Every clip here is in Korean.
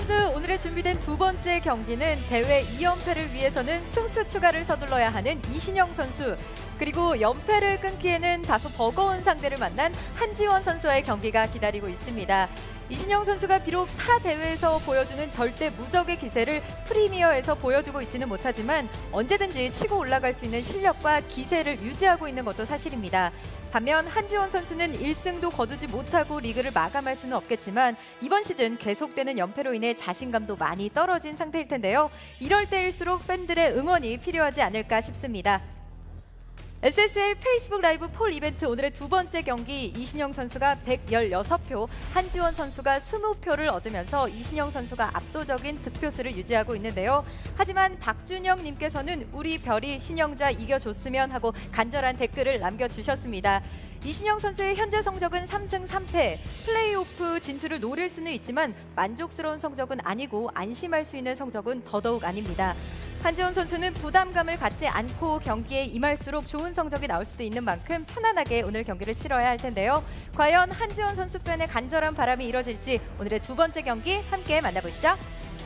라운드 오늘의 준비된 두 번째 경기는 대회 2연패를 위해서는 승수 추가를 서둘러야 하는 이신영 선수, 그리고 연패를 끊기에는 다소 버거운 상대를 만난 한지원 선수와의 경기가 기다리고 있습니다. 이신영 선수가 비록 타 대회에서 보여주는 절대 무적의 기세를 프리미어에서 보여주고 있지는 못하지만 언제든지 치고 올라갈 수 있는 실력과 기세를 유지하고 있는 것도 사실입니다. 반면 한지원 선수는 1승도 거두지 못하고 리그를 마감할 수는 없겠지만 이번 시즌 계속되는 연패로 인해 자신감도 많이 떨어진 상태일 텐데요. 이럴 때일수록 팬들의 응원이 필요하지 않을까 싶습니다. SSL 페이스북 라이브 폴 이벤트 오늘의 두 번째 경기, 이신영 선수가 116표, 한지원 선수가 20표를 얻으면서 이신영 선수가 압도적인 득표수를 유지하고 있는데요. 하지만 박준영 님께서는 우리 별이 신영좌 이겨줬으면 하고 간절한 댓글을 남겨주셨습니다. 이신영 선수의 현재 성적은 3승 3패, 플레이오프 진출을 노릴 수는 있지만 만족스러운 성적은 아니고 안심할 수 있는 성적은 더더욱 아닙니다. 한지원 선수는 부담감을 갖지 않고 경기에 임할수록 좋은 성적이 나올 수도 있는 만큼 편안하게 오늘 경기를 치러야 할 텐데요. 과연 한지원 선수 팬의 간절한 바람이 이뤄질지 오늘의 두 번째 경기 함께 만나보시죠.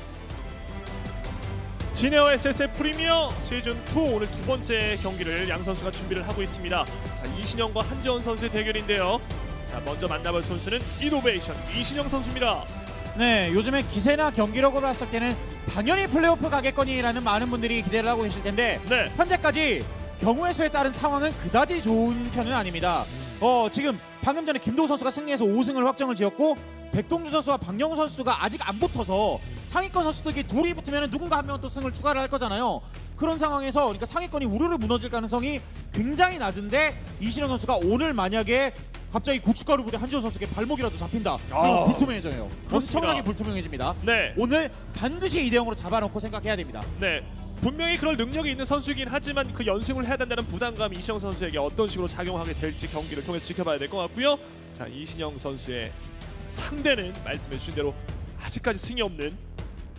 진에어 SSL 프리미어 시즌2 오늘 두 번째 경기를 양 선수가 준비를 하고 있습니다. 자, 이신영과 한지원 선수의 대결인데요. 자, 먼저 만나볼 선수는 이노베이션 이신영 선수입니다. 네, 요즘에 기세나 경기력으로 봤을 때는 당연히 플레이오프 가겠거니라는 많은 분들이 기대를 하고 계실 텐데 네. 현재까지 경우의 수에 따른 상황은 그다지 좋은 편은 아닙니다. 지금 방금 전에 김도우 선수가 승리해서 5승을 확정을 지었고 백동준 선수와 박영우 선수가 아직 안 붙어서 상위권 선수들끼리 둘이 붙으면 누군가 한 명은 또 승을 추가를 할 거잖아요. 그런 상황에서 그러니까 상위권이 우르르 무너질 가능성이 굉장히 낮은데 이신영 선수가 오늘 만약에 갑자기 고춧가루 부대 한지원 선수에게 발목이라도 잡힌다. 그럼 불투명해져요. 엄청나게 불투명해집니다. 네. 오늘 반드시 2대0으로 잡아놓고 생각해야 됩니다. 네. 분명히 그럴 능력이 있는 선수이긴 하지만 그 연승을 해야 된다는 부담감이 이신영 선수에게 어떤 식으로 작용하게 될지 경기를 통해서 지켜봐야 될 것 같고요. 자, 이신영 선수의 상대는 말씀해 주신 대로 아직까지 승이 없는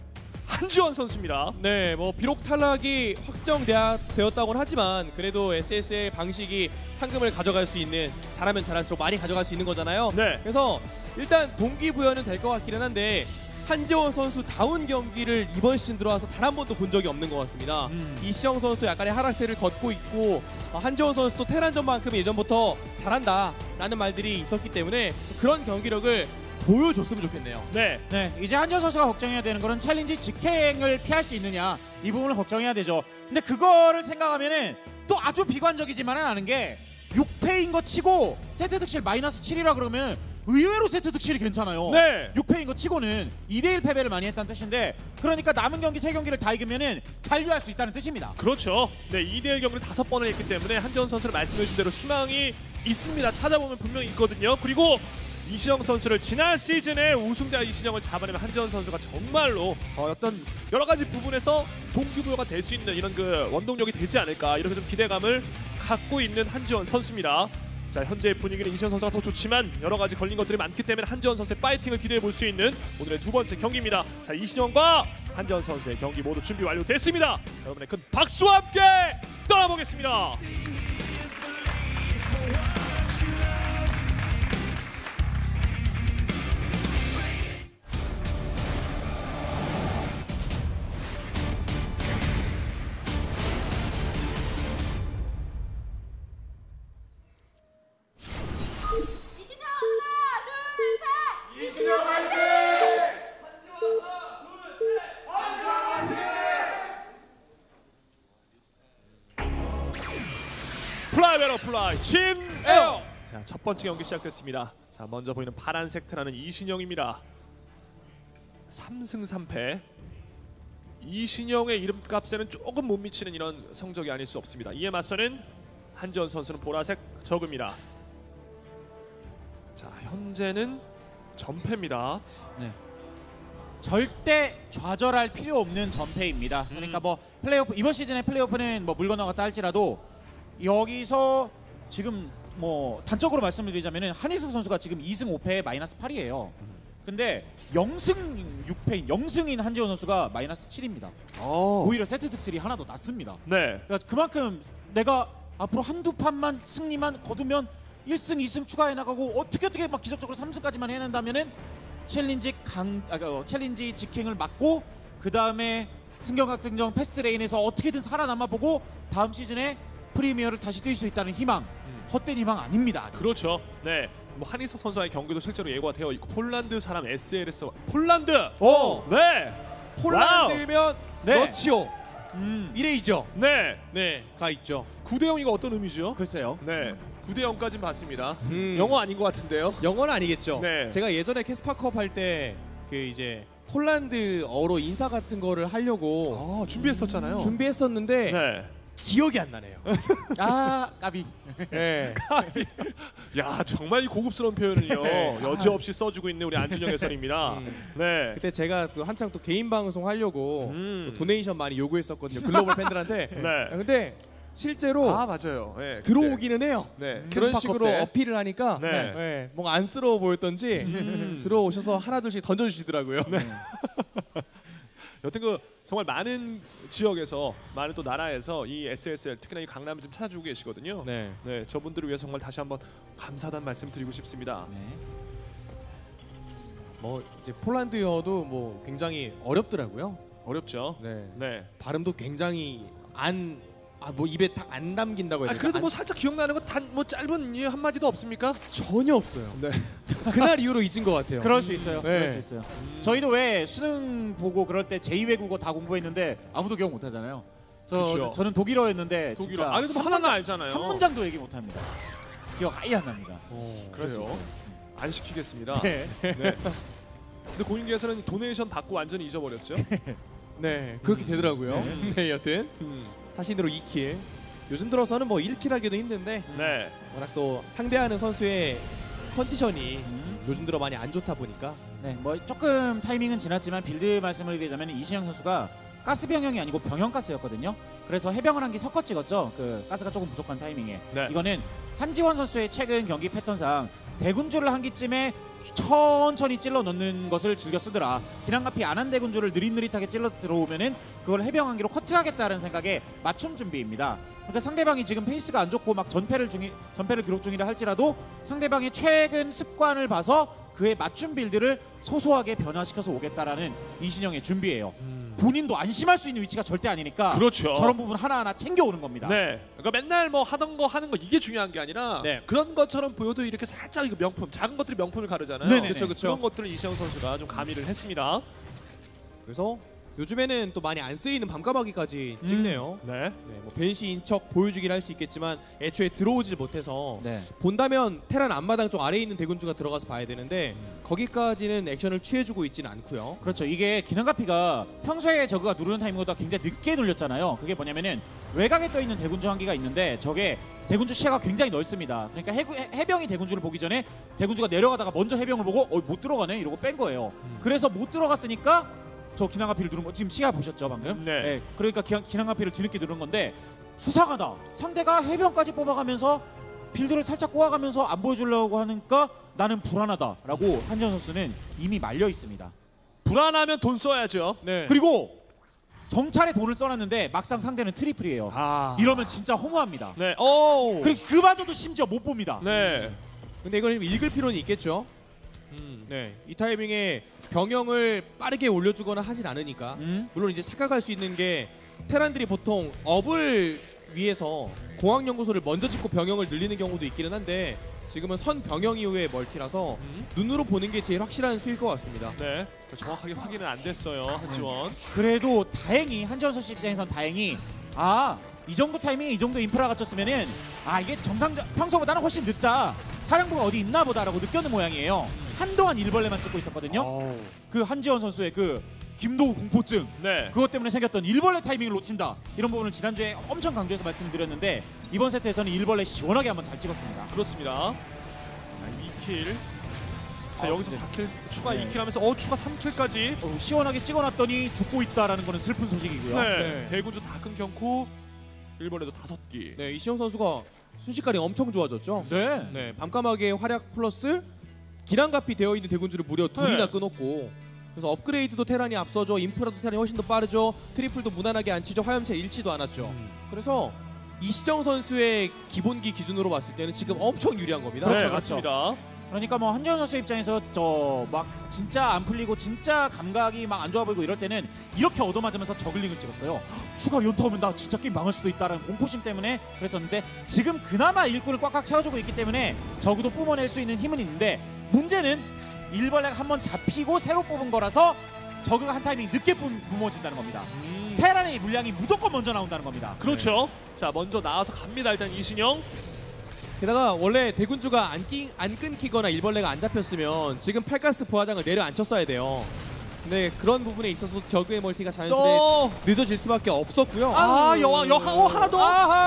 한지원 선수입니다. 네, 뭐 비록 탈락이 확정되었다고는 하지만 그래도 SSL 방식이 상금을 가져갈 수 있는, 잘하면 잘할수록 많이 가져갈 수 있는 거잖아요. 네. 그래서 일단 동기부여는 될 것 같기는 한데 한지원 선수 다운 경기를 이번 시즌 들어와서 단 한 번도 본 적이 없는 것 같습니다. 이시영 선수도 약간의 하락세를 걷고 있고 한지원 선수도 테란전만큼 예전부터 잘한다라는 말들이 있었기 때문에 그런 경기력을 보여줬으면 좋겠네요. 네. 네, 이제 한지원 선수가 걱정해야 되는 거는 챌린지 직행을 피할 수 있느냐, 이 부분을 걱정해야 되죠. 근데 그거를 생각하면은 또 아주 비관적이지만은 않은 게 6패인 거 치고 세트 득실 마이너스 7이라 그러면 의외로 세트 득실이 괜찮아요. 네. 6패인 거 치고는 2대1 패배를 많이 했다는 뜻인데, 그러니까 남은 경기 3경기를 다 이기면은 잔류할 수 있다는 뜻입니다. 그렇죠. 네, 2대1 경기를 5번을 했기 때문에 한지원 선수를 말씀해 주신 대로 희망이 있습니다. 찾아보면 분명히 있거든요. 그리고 이신영 선수를 지난 시즌에 우승자 이신영을 잡아내면 한지원 선수가 정말로 어떤 여러 가지 부분에서 동기부여가 될 수 있는 이런 그 원동력이 되지 않을까, 이렇게 좀 기대감을 갖고 있는 한지원 선수입니다. 자, 현재 분위기는 이신영 선수가 더 좋지만 여러 가지 걸린 것들이 많기 때문에 한지원 선수의 파이팅을 기대해 볼 수 있는 오늘의 두 번째 경기입니다. 자, 이신영과 한지원 선수의 경기 모두 준비 완료됐습니다. 여러분의 큰 박수와 함께 떠나보겠습니다. 플라이 베러 플라이 진에어. 자, 첫 번째 경기 시작됐습니다. 자, 먼저 보이는 파란색 테라는 이신영입니다. 3승 3패. 이신영의 이름값에는 조금 못 미치는 이런 성적이 아닐 수 없습니다. 이에 맞서는 한지원 선수는 보라색 저그입니다. 자, 현재는 전패입니다. 네. 절대 좌절할 필요 없는 전패입니다. 그러니까 뭐 플레이오프, 이번 시즌의 플레이오프는 뭐 물 건너갔다 할지라도 여기서 지금 뭐 단적으로 말씀을 드리자면은 한희석 선수가 지금 2승 5패에 마이너스 8이에요. 근데 0승 6패인 0승인 한지원 선수가 마이너스 7입니다. 오히려 세트 득실이 하나 더 낮습니다. 네. 그러니까 그만큼 내가 앞으로 한두 판만 승리만 거두면 1승 2승 추가해 나가고 어떻게 막 기적적으로 3승까지만 해낸다면은 챌린지 직행을 막고 그 다음에 승격각등정 패스트레인에서 어떻게든 살아남아 보고 다음 시즌에 프리미어를 다시 뛸 수 있다는 희망, 헛된 희망 아닙니다. 그렇죠. 네. 뭐 한희석 선수와의 경기도 실제로 예고가 되어 있고 폴란드 사람 SLS 폴란드. 오! 네. 폴란드면 네. 러치오 이레이죠. 네. 네, 가 있죠. 9대 0이가 어떤 의미죠? 글쎄요. 네. 9대 0까지는 봤습니다. 음. 영어 아닌 것 같은데요. 영어는 아니겠죠. 네. 제가 예전에 캐스파컵 할 때 그 이제 폴란드어로 인사 같은 거를 하려고 준비했었잖아요. 준비했었는데 네. 기억이 안 나네요. 아, 까비. 네. 야, 정말 이 고급스러운 표현을요. 네. 여지없이 써주고 있는 우리 안준영 해설입니다. 네. 그때 제가 또 한창 또 개인 방송 하려고 음. 또 도네이션 많이 요구했었거든요. 글로벌 팬들한테. 네. 근데 실제로 맞아요. 네, 들어오기는 해요. 네. 그런 캐스파컵 식으로 때. 어필을 하니까 네. 네, 뭔가 안쓰러워 보였던지 들어오셔서 하나둘씩 던져주시더라고요. 네. 여튼 그 정말 많은 지역에서 많은 또 나라에서 이 SSL 특히나 이 강남을 좀 찾아주고 계시거든요. 네. 네, 저분들을 위해서 정말 다시 한번 감사하다는 말씀 드리고 싶습니다. 네. 뭐 이제 폴란드어도 뭐 굉장히 어렵더라고요. 어렵죠. 네. 네. 발음도 굉장히 뭐 입에 딱 안 담긴다고 해야 되나? 그래도 뭐 살짝 기억나는 건 단 뭐 짧은 한 마디도 없습니까? 전혀 없어요. 네. 그날 이후로 잊은 것 같아요. 그럴 수 있어요. 네. 그럴 수 있어요. 저희도 왜 수능 보고 그럴 때 제2외국어 다 공부했는데 아무도 기억 못 하잖아요. 그렇죠. 저는 독일어였는데 독일어. 진짜 아니 근데 하나는 알잖아요. 한 문장도 얘기 못 합니다. 기억 아예 안 납니다. 그럴 수 그래요. 있어요. 안 시키겠습니다. 네. 네. 근데 고인기에서는 도네이션 받고 완전히 잊어버렸죠. 네, 그렇게 되더라고요. 네, 여튼 사신으로 2킬. 요즘 들어서는 뭐 1킬 하기도 힘든데 네. 워낙 또 상대하는 선수의 컨디션이 요즘 들어 많이 안 좋다 보니까 네, 뭐 조금 타이밍은 지났지만 빌드 말씀을 드리자면 이신영 선수가 가스 병영이 아니고 병영 가스였거든요. 그래서 해병을 한 개 섞어 찍었죠. 그 가스가 조금 부족한 타이밍에. 네. 이거는 한지원 선수의 최근 경기 패턴상 대군주를 한 기쯤에 천천히 찔러 넣는 것을 즐겨 쓰더라. 기량가피 안한 대군주를 느릿느릿하게 찔러 들어오면은 그걸 해병 한 개로 커트하겠다는 생각에 맞춤 준비입니다. 그러니까 상대방이 지금 페이스가 안 좋고 막 전패를 기록 중이라 할지라도 상대방의 최근 습관을 봐서 그의 맞춤 빌드를 소소하게 변화시켜서 오겠다라는 이신영의 준비예요. 본인도 안심할 수 있는 위치가 절대 아니니까 그렇죠. 저런 부분 하나하나 챙겨오는 겁니다. 네. 그러니까 맨날 뭐 하던 거 하는 거 이게 중요한 게 아니라 네. 그런 것처럼 보여도 이렇게 살짝 이거 명품, 작은 것들이 명품을 가르잖아요. 네네네. 그쵸. 그런 것들을 이시영 선수가 좀 가미를 했습니다. 그래서 요즘에는 또 많이 안 쓰이는 밤까마귀까지 찍네요. 네. 네, 뭐 벤시인 척 보여주긴 할 수 있겠지만 애초에 들어오질 못해서 네. 본다면 테란 앞마당 쪽 아래에 있는 대군주가 들어가서 봐야 되는데 거기까지는 액션을 취해주고 있지는 않고요. 그렇죠. 이게 기능가피가 평소에 저그가 누르는 타이밍보다 굉장히 늦게 눌렸잖아요. 그게 뭐냐면은 외곽에 떠 있는 대군주 한 개가 있는데 저게 대군주 시야가 굉장히 넓습니다. 그러니까 해병이 대군주를 보기 전에 대군주가 내려가다가 먼저 해병을 보고 못 들어가네 이러고 뺀 거예요. 그래서 못 들어갔으니까 저 기능가피를 누른 거 지금 시야 보셨죠 방금? 네. 그러니까 기능가피를 뒤늦게 누른 건데 수상하다. 상대가 해병까지 뽑아가면서 빌드를 살짝 꼬아가면서 안 보여주려고 하니까 나는 불안하다라고 한지원 선수는 이미 말려 있습니다. 불안하면 돈 써야죠. 네. 그리고 정찰에 돈을 써놨는데 막상 상대는 트리플이에요. 이러면 진짜 허무합니다. 네. 오. 그리고 그마저도 심지어 못 봅니다. 네. 근데 이걸 좀 읽을 필요는 있겠죠. 네, 이 타이밍에 병영을 빠르게 올려주거나 하진 않으니까 물론 이제 착각할 수 있는 게 테란들이 보통 업을 위해서 공학연구소를 먼저 짓고 병영을 늘리는 경우도 있기는 한데 지금은 선 병영 이후에 멀티라서 눈으로 보는 게 제일 확실한 수일 것 같습니다. 네. 자, 정확하게 확인은 안 됐어요. 한지원. 그래도 다행히 한지원 선수 입장에선 다행히 이 정도 타이밍에 이 정도 인프라가 쪘으면은 이게 평소보다는 훨씬 늦다. 사령부가 어디 있나 보다라고 느꼈는 모양이에요. 한동안 일벌레만 찍고 있었거든요. 그 한지원 선수의 그 김도우 공포증 네. 그것 때문에 생겼던 일벌레 타이밍을 놓친다. 이런 부분을 지난주에 엄청 강조해서 말씀드렸는데 이번 세트에서는 일벌레 시원하게 한번 잘 찍었습니다. 그렇습니다. 자, 2킬. 자, 여기서 네. 4킬 추가 네. 2킬 하면서 추가 3킬까지. 시원하게 찍어놨더니 죽고 있다라는 거는 슬픈 소식이고요. 네. 네. 대군주 다 끊겼고 일본에도 5기. 네, 이시영 선수가 순식간에 엄청 좋아졌죠. 네. 네, 밤까마귀의 활약 플러스 기량가피 되어 있는 대군주를 무려 둘이나 네. 끊었고 그래서 업그레이드도 테란이 앞서죠. 인프라도 테란이 훨씬 더 빠르죠. 트리플도 무난하게 안 치죠. 화염차 잃지도 않았죠. 그래서 이시정 선수의 기본기 기준으로 봤을 때는 지금 엄청 유리한 겁니다. 네, 그렇죠. 맞습니다. 그러니까 뭐 한지원 선수 입장에서 저 막 진짜 안 풀리고 진짜 감각이 막 안 좋아 보이고 이럴 때는 이렇게 얻어맞으면서 저글링을 찍었어요. 추가 연타 오면 나 진짜 게임 망할 수도 있다라는 공포심 때문에 그랬었는데 지금 그나마 일꾼을 꽉꽉 채워주고 있기 때문에 적어도 뿜어낼 수 있는 힘은 있는데 문제는 일벌레가 한번 잡히고 새로 뽑은 거라서 저그가 한 타이밍 늦게 뿜어진다는 겁니다. 테란의 물량이 무조건 먼저 나온다는 겁니다. 그렇죠. 자, 먼저 나와서 갑니다. 일단 이신영. 게다가 원래 대군주가 안 끊기거나 일벌레가 안 잡혔으면 지금 팔가스 부하장을 내려앉혔어야 돼요. 근데 그런 부분에 있어서 저그의 멀티가 자연스레 또 늦어질 수밖에 없었고요. 여왕 하나 더.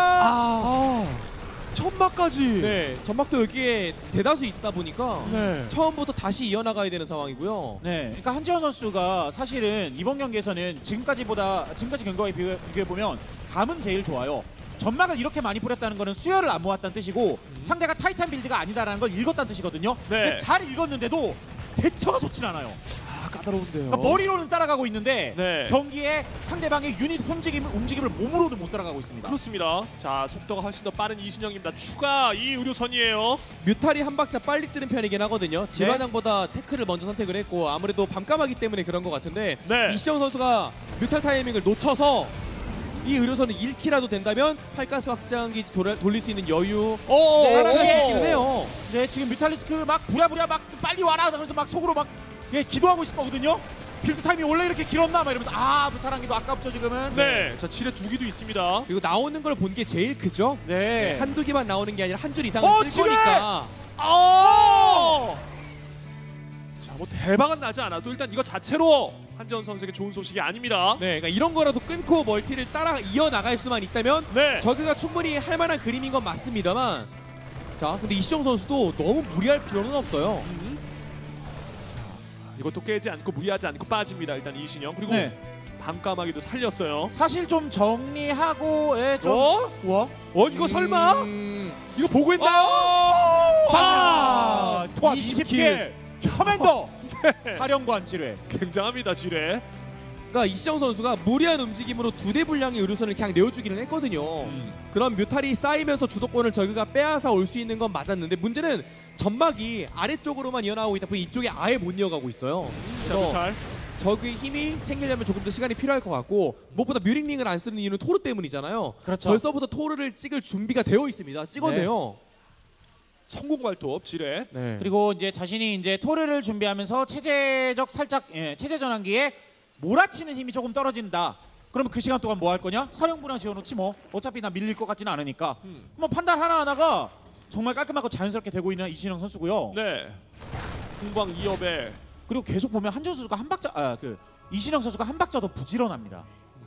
천막까지. 네, 전막도 여기에 대다수 있다 보니까 네. 처음부터 다시 이어나가야 되는 상황이고요. 네, 그러니까 한지원 선수가 사실은 이번 경기에서는 지금까지 경기와 비교해 보면 감은 제일 좋아요. 전막을 이렇게 많이 뿌렸다는 거는 수혈을 안 모았다는 뜻이고 상대가 타이탄 빌드가 아니다라는 걸 읽었다는 뜻이거든요. 네. 근데 잘 읽었는데도 대처가 좋진 않아요. 까다로운데요. 그러니까 머리로는 따라가고 있는데 네. 경기에 상대방의 유닛 움직임을 몸으로는 못 따라가고 있습니다. 그렇습니다. 자, 속도가 훨씬 더 빠른 이신영입니다. 추가 이 의료선이에요. 뮤탈이 한 박자 빨리 뜨는 편이긴 하거든요. 질화장보다 태클을 먼저 선택을 했고 아무래도 밤까마귀 때문에 그런 것 같은데 네. 이시영 선수가 뮤탈 타이밍을 놓쳐서 이 의료선을 1키라도 된다면 팔가스 확장기지 돌릴 수 있는 여유 따라가기는 해요. 네, 지금 뮤탈리스크 막 부랴부랴 막 빨리 와라 하면서 막 속으로 막 기도하고 있을 거거든요. 빌드 타임이 원래 이렇게 길었나 막 이러면서 뮤탈한기도 아깝죠 지금은. 네. 자, 지뢰 2기도 있습니다. 그리고 나오는 걸 본 게 제일 크죠. 네. 한두 개만 나오는 게 아니라 한 줄 이상은 뜰 거니까. 자, 뭐 대박은 나지 않아도 일단 이거 자체로 한지원 선수에게 좋은 소식이 아닙니다. 네, 그러니까 이런 거라도 끊고 멀티를 따라 이어나갈 수만 있다면 네. 저그가 충분히 할 만한 그림인 건 맞습니다만 자, 근데 이시영 선수도 너무 무리할 필요는 없어요. 이것도 깨지 않고 무리하지 않고 빠집니다. 일단 이신영. 그리고 네. 밤까마귀도 살렸어요. 사실 좀 정리하고 와? 이거 설마? 이거 보고 있나요? 토합 20킬. 20킬 커맨더 사령관 지뢰. 굉장합니다, 지뢰. 그러니까 이시영 선수가 무리한 움직임으로 2대 분량의 의료선을 그냥 내어주기는 했거든요. 그런 뮤탈이 쌓이면서 주도권을 저그가 빼앗아 올 수 있는 건 맞았는데 문제는 점막이 아래쪽으로만 이어나오고 있다 보니 이쪽에 아예 못 이어가고 있어요. 자, 그래서 뮤탈. 적의 힘이 생기려면 조금 더 시간이 필요할 것 같고 무엇보다 뮤링링을 안 쓰는 이유는 토르 때문이잖아요. 그렇죠. 벌써부터 토르를 찍을 준비가 되어 있습니다. 찍었네요. 성공 발톱 지뢰. 네. 그리고 이제 자신이 이제 토르를 준비하면서 체제 전환기에 몰아치는 힘이 조금 떨어진다. 그러면 그 시간 동안 뭐 할 거냐? 사령부랑 지어놓지 뭐. 어차피 나 밀릴 것 같지는 않으니까. 뭐 판단 하나하나가 정말 깔끔하고 자연스럽게 되고 있는 이신영 선수고요. 네. 공방 2업에 그리고 계속 보면 한지원 선수가 이신영 선수가 한 박자 더 부지런합니다.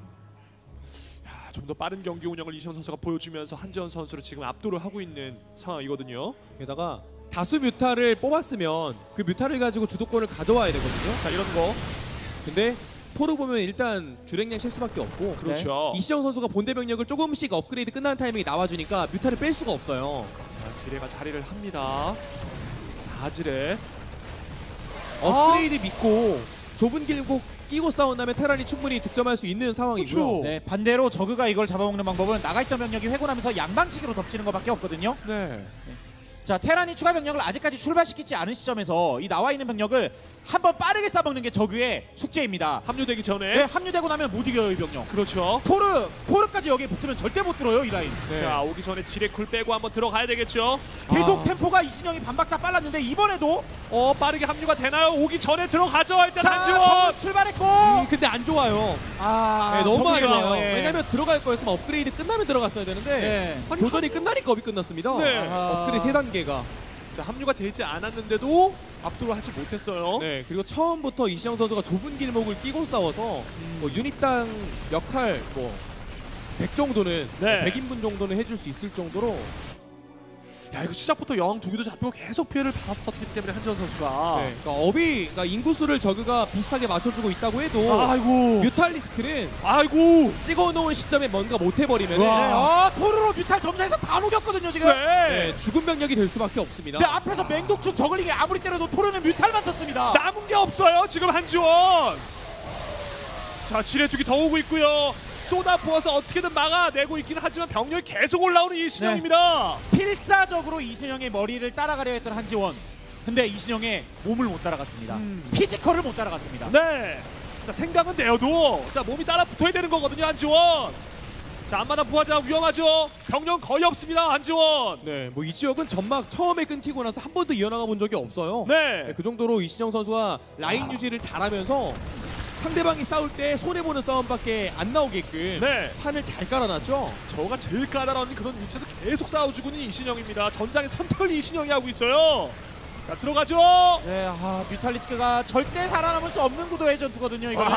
좀 더 빠른 경기 운영을 이신영 선수가 보여주면서 한지원 선수를 지금 압도를 하고 있는 상황이거든요. 게다가 다수 뮤탈을 뽑았으면 그 뮤탈을 가지고 주도권을 가져와야 되거든요. 자, 이런 거. 근데 토르 보면 일단 주랭량 칠 수밖에 없고 그렇죠. 이시영 선수가 본대 병력을 조금씩 업그레이드 끝나는 타이밍에 나와주니까 뮤탈을 뺄 수가 없어요. 자, 지뢰가 자리를 합니다. 4지뢰. 업그레이드 믿고 좁은 길목 끼고 싸운다면 테란이 충분히 득점할 수 있는 상황이고요. 그렇죠. 네, 반대로 저그가 이걸 잡아먹는 방법은 나가있던 병력이 회군하면서 양방치기로 덮치는 것밖에 없거든요. 네. 자, 테란이 추가 병력을 아직까지 출발시키지 않은 시점에서 이 나와 있는 병력을 한번 빠르게 싸먹는 게 저그의 숙제입니다. 합류되기 전에. 네, 합류되고 나면 못 이겨요, 이 병력. 그렇죠. 토르까지 여기에 붙으면 절대 못 들어요, 이 라인. 네. 자, 오기 전에 지뢰 쿨 빼고 한번 들어가야 되겠죠. 계속 템포가 이신영이 반박자 빨랐는데 이번에도 빠르게 합류가 되나요? 오기 전에 들어가죠. 일단 자, 한지원. 출발했고. 근데 안 좋아요. 네, 너무 안 정리가, 좋아요. 예. 왜냐면 들어갈 거였으면 업그레이드 끝나면 들어갔어야 되는데 네. 교전이 끝나니까 업이 끝났습니다. 네. 업그레이드 3단계가. 자, 합류가 되지 않았는데도 압도를 하지 못했어요. 네, 그리고 처음부터 이시영 선수가 좁은 길목을 끼고 싸워서 뭐 유닛당 역할 100 정도는 네. 100인분 정도는 해줄 수 있을 정도로 야, 이거 시작부터 여왕 2기도 잡히고 계속 피해를 받았었기 때문에 한지원 선수가. 네, 그러니까 인구수를 저그가 비슷하게 맞춰주고 있다고 해도 아이고. 뮤탈리스크는 아이고. 찍어놓은 시점에 뭔가 못해버리면 토르로 뮤탈 점사에서 다 녹였거든요, 지금. 네. 죽은 병력이 될 수밖에 없습니다. 근데 앞에서 맹독충 저글링이 아무리 때려도 토르는 뮤탈만 썼습니다. 남은 게 없어요. 지금 한지원. 자, 지뢰 2기 더 오고 있고요. 쏟아 부어서 어떻게든 막아내고 있기는 하지만 병력이 계속 올라오는 이신영입니다. 필사적으로 이신영의 머리를 따라가려 했던 한지원. 근데 이신영의 몸을 못 따라갔습니다. 피지컬을 못 따라갔습니다. 네. 자, 생각은 내어도 자, 몸이 따라 붙어야 되는 거거든요, 한지원. 자, 앞마당 부하장 위험하죠. 병력 거의 없습니다, 한지원. 네, 뭐 이 지역은 전막 처음에 끊기고 나서 한 번도 이어나가 본 적이 없어요. 네. 네, 그 정도로 이신영 선수가 라인 유지를 잘하면서 상대방이 싸울 때 손해보는 싸움밖에 안 나오게끔 네. 판을 잘 깔아놨죠. 저가 제일 까다로운 그런 위치에서 계속 싸워주고 있는 이신영입니다. 전장의 선택을 이신영이 하고 있어요. 자, 들어가죠. 네, 뮤탈리스크가 절대 살아남을 수 없는 구도의 전투거든요. 이거는.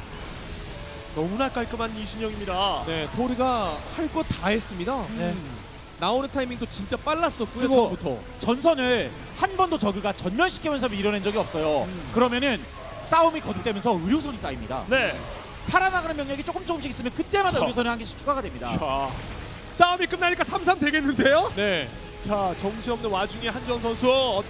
너무나 깔끔한 이신영입니다. 네, 토르가 할 것 다 했습니다. 네. 나오는 타이밍도 진짜 빨랐었고요. 그리고 처음부터. 전선을 한 번도 저그가 전멸시키면서 밀어낸 적이 없어요. 그러면은 싸움이 거듭되면서 의료선이 쌓입니다. 네. 살아나가는 병력이 조금씩 있으면 그때마다 의료선이 한 개씩 추가가 됩니다. 자, 싸움이 끝나니까 3-3 되겠는데요? 네. 자, 정신없는 와중에 한지원 선수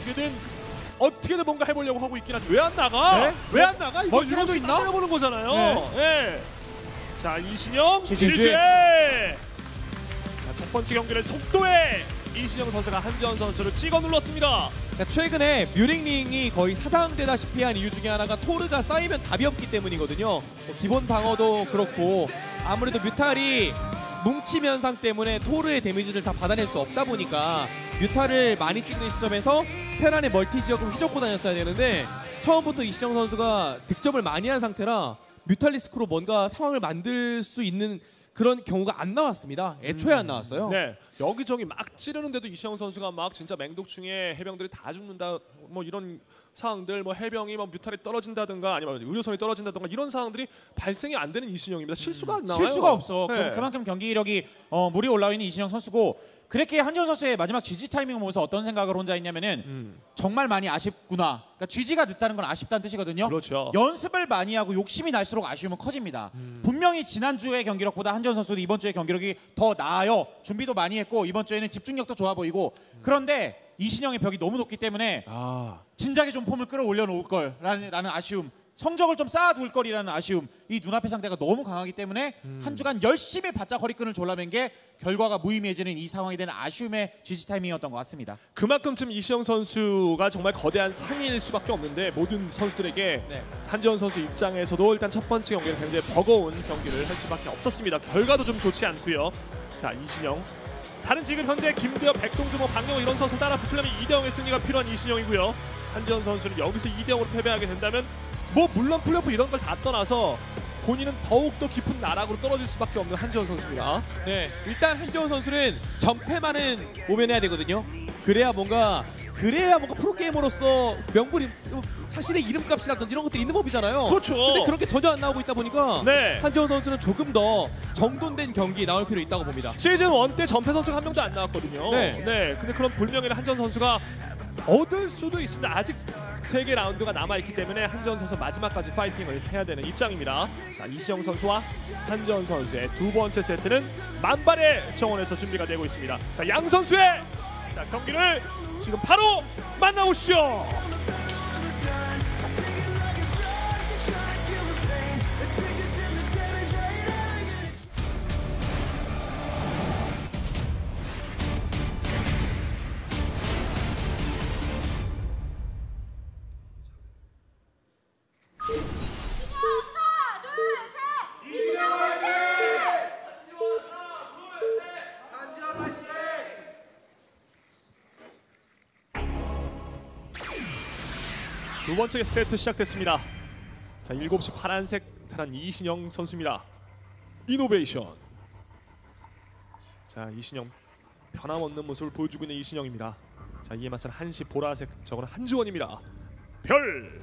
어떻게든 뭔가 해보려고 하고 있긴 한데 왜 안 나가? 네? 왜 안 나가? 이거 멀티라도 이러면서 있나? 때려보는 거잖아요. 네. 네. 자, 이신영 취재. 취재. 자, 첫 번째 경기는 속도에 이신영 선수가 한지원 선수를 찍어 눌렀습니다. 그러니까 최근에 뮤링링이 거의 사장되다시피 한 이유 중에 하나가 토르가 쌓이면 답이 없기 때문이거든요. 뭐 기본 방어도 그렇고 아무래도 뮤탈이 뭉침 현상 때문에 토르의 데미지를 다 받아낼 수 없다 보니까 뮤탈을 많이 찍는 시점에서 테란의 멀티 지역을 휘젓고 다녔어야 되는데 처음부터 이시영 선수가 득점을 많이 한 상태라 뮤탈리스크로 뭔가 상황을 만들 수 있는 그런 경우가 안 나왔습니다. 애초에 안 나왔어요. 네, 여기저기 막 찌르는데도 이시영 선수가 막 진짜 맹독충에 해병들이 다 죽는다 뭐 이런 상황들, 뭐 해병이 뭐 뮤탈이 떨어진다든가 아니면 의료선이 떨어진다든가 이런 상황들이 발생이 안 되는 이신영입니다. 실수가 안 나와요. 실수가 없어. 네. 그만큼 경기력이 물이 올라와 있는 이신영 선수고 그렇게 한지원 선수의 마지막 GG 타이밍을 보면서 어떤 생각을 혼자 했냐면은 정말 많이 아쉽구나. 그러니까 GG가 늦다는 건 아쉽다는 뜻이거든요. 그렇죠. 연습을 많이 하고 욕심이 날수록 아쉬움은 커집니다. 분명히 지난주의 경기력보다 한지원 선수도 이번 주의 경기력이 더 나아요. 준비도 많이 했고 이번 주에는 집중력도 좋아 보이고 그런데 이신영의 벽이 너무 높기 때문에 진작에 좀 폼을 끌어올려 놓을 걸라는 아쉬움, 성적을 좀 쌓아둘 거리라는 아쉬움, 이 눈앞의 상대가 너무 강하기 때문에 한 주간 열심히 바짝 허리끈을 졸라맨 게 결과가 무의미해지는 이 상황이 되는 아쉬움의 GG 타이밍이었던 것 같습니다. 그만큼쯤 이시영 선수가 정말 거대한 상위일 수밖에 없는데 모든 선수들에게 한지원 선수 입장에서도 일단 첫 번째 경기는 굉장히 버거운 경기를 할 수밖에 없었습니다. 결과도 좀 좋지 않고요. 자, 이신영. 다른 지금 현재 김대엽, 백동주, 박영호 이런 선수 따라 붙으려면 2대0의 승리가 필요한 이신영이고요. 한지원 선수는 여기서 2대0으로 패배하게 된다면 뭐 물론 플레이오프 이런 걸 다 떠나서 본인은 더욱더 깊은 나락으로 떨어질 수밖에 없는 한지원 선수입니다. 네, 일단 한지원 선수는 전패만은 모면해야 되거든요. 그래야 뭔가 프로게이머로서 명분이 자신의 이름값이라든지 이런 것들이 있는 법이잖아요. 그렇죠. 근데 그렇게 전혀 안 나오고 있다 보니까 네. 한지원 선수는 조금 더 정돈된 경기에 나올 필요 있다고 봅니다. 시즌 1 때 전패 선수가 한 명도 안 나왔거든요. 네. 근데 그런 불명예를 한지원 선수가 얻을 수도 있습니다. 아직 3개 라운드가 남아있기 때문에 한지원 선수 마지막까지 파이팅을 해야 되는 입장입니다. 자, 이시영 선수와 한지원 선수의 두 번째 세트는 만발의 정원에서 준비가 되고 있습니다. 자, 양 선수의 경기를 지금 바로 만나보시죠. 두 번째 세트 시작됐습니다. 자, 7시 파란색 탈한 이신영 선수입니다. 이노베이션. 자, 이신영 변함없는 모습을 보여주고 있는 이신영입니다. 자, 이에 맞서는 1시 보라색, 저거는 한지원입니다. 별.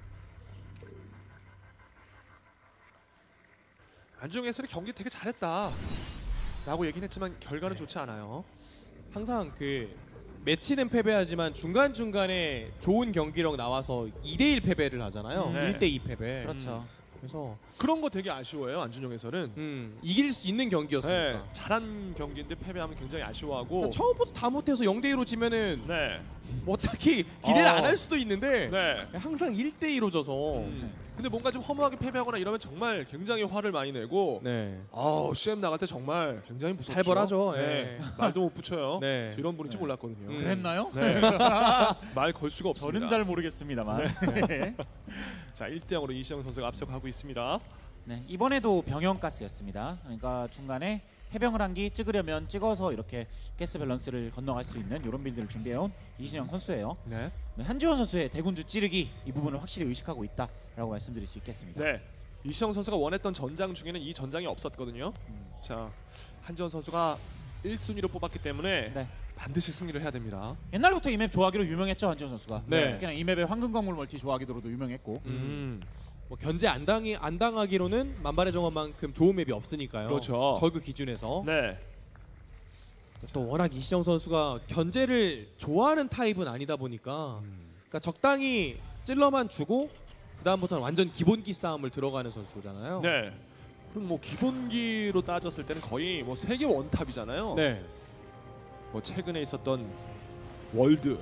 안주영 해설이 경기 되게 잘했다 라고 얘기는 했지만 결과는 좋지 않아요. 항상 매치는 패배하지만 중간중간에 좋은 경기력 나와서 2대1 패배를 하잖아요. 네. 1대2 패배. 그렇죠. 그래서 그런 거 되게 아쉬워요, 안준영 해설은. 이길 수 있는 경기였으니까. 네, 잘한 경기인데 패배하면 굉장히 아쉬워하고. 처음부터 다 못해서 0대2로 지면은 네. 뭐 딱히 기대를 안 할 수도 있는데 네. 항상 1대2로 져서 근데 뭔가 좀 허무하게 패배하거나 이러면 정말 굉장히 화를 많이 내고 네. CM 나갈 때 정말 굉장히 무섭죠. 살벌하죠. 네. 말도 못 붙여요. 네. 저 이런 분인지 몰랐거든요. 그랬나요? 네. 말 걸 수가 없습니다. 저는 잘 모르겠습니다만. 네. 자, 1대0으로 이시영 선수가 앞서가고 있습니다. 네, 이번에도 병영가스였습니다. 그러니까 중간에 해병을 한 기 찍으려면 찍어서 이렇게 가스 밸런스를 건너갈 수 있는 이런 빌드를 준비해온 이신영 선수예요. 네. 네, 한지원 선수의 대군주 찌르기 이 부분을 확실히 의식하고 있다라고 말씀드릴 수 있겠습니다. 네. 이시영 선수가 원했던 전장 중에는 이 전장이 없었거든요. 자, 한지원 선수가 1순위로 뽑았기 때문에 네. 반드시 승리를 해야 됩니다. 옛날부터 이 맵 좋아하기로 유명했죠, 한지원 선수가. 네. 특히나 이 맵의 황금광물 멀티 좋아하기로도 유명했고. 뭐 견제 안 당하기로는 만발의 정원만큼 좋은 맵이 없으니까요. 그렇죠. 저그 기준에서 네. 또 워낙 이시영 선수가 견제를 좋아하는 타입은 아니다 보니까 그러니까 적당히 찔러만 주고 그 다음부터는 완전 기본기 싸움을 들어가는 선수잖아요. 네. 그럼 뭐 기본기로 따졌을 때는 거의 뭐 세계 원탑이잖아요. 네. 뭐 최근에 있었던 월드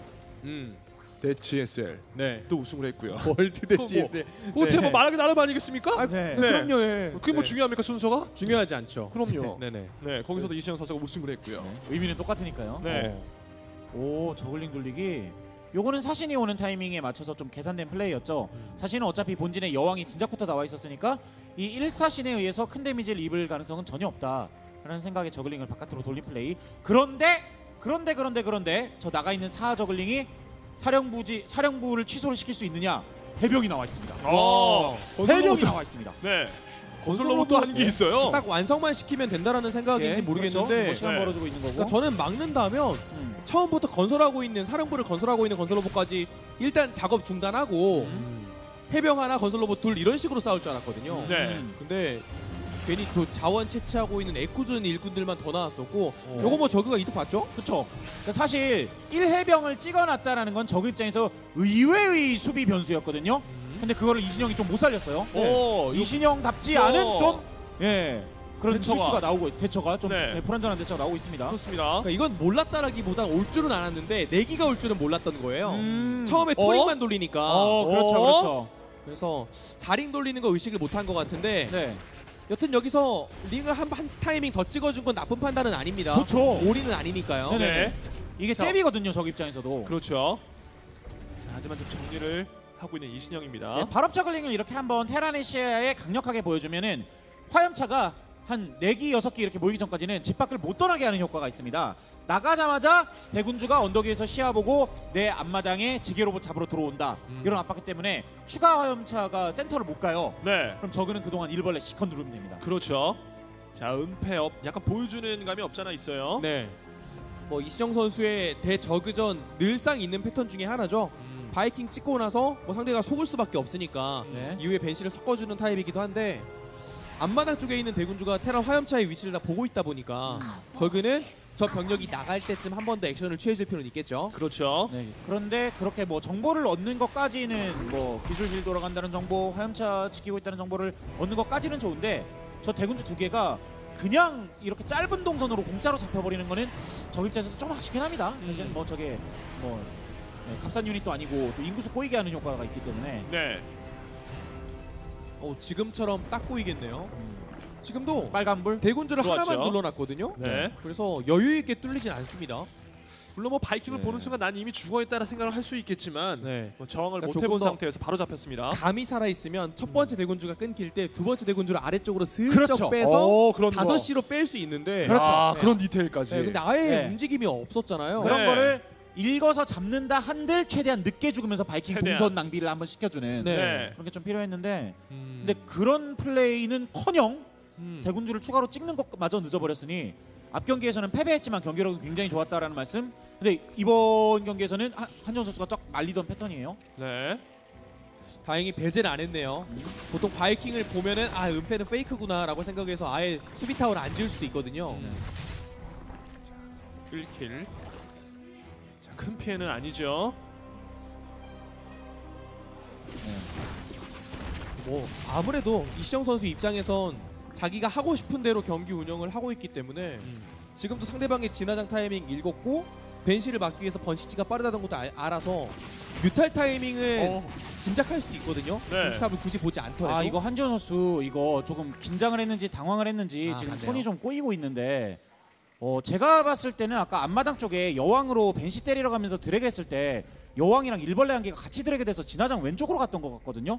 대치SL 네. 또 우승을 했고요. 월드 대치에스. 그거 뭐 말하기 나름 아니겠습니까? 아, 네. 그럼요. 예. 그게 뭐 네. 중요합니까 순서가? 중요하지 않죠. 그럼요. 네네. 네, 거기서도 이시영 선수가 우승을 했고요. 네, 의미는 똑같으니까요. 네. 오, 저글링 돌리기. 요거는 사신이 오는 타이밍에 맞춰서 좀 계산된 플레이였죠. 사신은 어차피 본진에 여왕이 진작부터 나와 있었으니까 이 1사신에 의해서 큰 데미지를 입을 가능성은 전혀 없다라는 생각에 저글링을 바깥으로 돌린 플레이. 그런데 저 나가 있는 4 저글링이 사령부를 취소를 시킬 수 있느냐? 해병이 나와 있습니다. 해병이 나와 있습니다. 네. 건설 로봇도 하는 게 있어요. 딱 완성만 시키면 된다라는 생각인지 모르겠는데 그렇죠? 뭐 시간 네. 벌어주고 있는 거고. 그러니까 저는 막는다면 처음부터 건설하고 있는 사령부를 건설하고 있는 건설 로봇까지 일단 작업 중단하고 해병 하나 건설 로봇 둘 이런 식으로 싸울 줄 알았거든요. 네. 근데 괜히 또 자원 채취하고 있는 애꿎은 일꾼들만 더 나왔었고 요거 뭐 저그가 이득 봤죠? 그렇죠. 그러니까 사실 1해병을 찍어놨다라는 건 저그 입장에서 의외의 수비 변수였거든요. 근데 그거를 이신영이 좀 못 살렸어요. 오, 이신영답지 않은 좀 그런 대처가. 실수가 나오고 대처가 좀 네. 불안전한 대처가 나오고 있습니다. 그렇습니다. 그러니까 이건 몰랐다라기보다 올 줄은 알았는데 내기가 올 줄은 몰랐던 거예요. 처음에 어? 투링만 돌리니까. 그렇죠, 그렇죠. 그래서 4링 돌리는 거 의식을 못한 것 같은데 네, 여튼 여기서 링을 한 타이밍 더 찍어준 건 나쁜 판단은 아닙니다. 좋죠. 올인은 아니니까요. 네네. 네. 이게 자. 잽이거든요, 저 입장에서도. 그렇죠. 자, 하지만 좀 정리를 하고 있는 이신영입니다. 네, 발업 저글링을 이렇게 한번 테라네시아에 강력하게 보여주면은 화염차가 한 4기, 6기 이렇게 모이기 전까지는 집 밖을 못 떠나게 하는 효과가 있습니다. 나가자마자 대군주가 언덕 위에서 시야보고 내 앞마당에 지게로봇 잡으러 들어온다. 이런 압박기 때문에 추가 화염차가 센터를 못 가요. 네. 그럼 저그는 그동안 일벌레 시컨 누르면 됩니다. 그렇죠. 자, 은폐업 약간 보여주는 감이 없잖아 있어요. 네. 뭐 이시영 선수의 대저그전 늘상 있는 패턴 중에 하나죠. 바이킹 찍고 나서 뭐 상대가 속을 수밖에 없으니까 네. 이후에 벤시를 섞어주는 타입이기도 한데 앞마당 쪽에 있는 대군주가 테란 화염차의 위치를 다 보고 있다 보니까 저그는 저 병력이 나갈 때쯤 한 번 더 액션을 취해줄 필요는 있겠죠. 그렇죠. 네. 그런데 그렇게 뭐 정보를 얻는 것까지는 뭐 기술실 돌아간다는 정보, 화염차 지키고 있다는 정보를 얻는 것까지는 좋은데 저 대군주 2개가 그냥 이렇게 짧은 동선으로 공짜로 잡혀버리는 거는 저 입장에서도 좀 아쉽긴 합니다. 사실 뭐 저게 뭐 값싼 유닛도 아니고 또 인구수 꼬이게 하는 효과가 있기 때문에 네. 지금처럼 딱 보이겠네요. 지금도 빨간불 대군주를 들어왔죠. 하나만 눌러놨거든요. 네. 그래서 여유 있게 뚫리진 않습니다. 물론 뭐 바이킹을 네. 보는 순간 난 이미 죽어있다라 생각을 할 수 있겠지만 네. 뭐 저항을 그러니까 못 조금 해본 더 상태에서 바로 잡혔습니다. 감이 살아있으면 첫 번째 대군주가 끊길 때 두 번째 대군주를 아래쪽으로 슬쩍 그렇죠. 빼서 그런 거. 5시로 뺄 수 있는데 그렇죠. 아, 네. 그런 디테일까지. 네, 근데 아예 네. 움직임이 없었잖아요. 그런 네. 거를 읽어서 잡는다 한들 최대한 늦게 죽으면서 바이킹 최대한. 동선 낭비를 한번 시켜주는 네. 그런 게 좀 필요했는데 음. 근데 그런 플레이는커녕 음. 대군주를 추가로 찍는 것마저 늦어버렸으니 앞 경기에서는 패배했지만 경기력은 굉장히 좋았다라는 말씀. 근데 이번 경기에서는 한지원 선수가 딱 말리던 패턴이에요. 네. 다행히 배제를 안 했네요. 보통 바이킹을 보면은 은폐는 페이크구나라고 생각해서 아예 수비 타워를 안 지을 수도 있거든요. 1킬. 자, 큰 피해는 아니죠. 뭐 아무래도 이시영 선수 입장에선 자기가 하고 싶은 대로 경기 운영을 하고 있기 때문에 지금도 상대방의 진화장 타이밍 읽었고 벤시를 막기 위해서 번식지가 빠르다는 것도 알아서 뮤탈 타이밍을 짐작할 수 있거든요. 네. 동시탑을 굳이 보지 않더라도. 아 이거 한지원 선수 이거 조금 긴장을 했는지 당황을 했는지 지금 맞네요. 손이 좀 꼬이고 있는데 제가 봤을 때는 아까 앞마당 쪽에 여왕으로 벤시 때리러 가면서 드래그 했을 때 여왕이랑 일벌레 한 개가 같이 드래그 돼서 진화장 왼쪽으로 갔던 것 같거든요.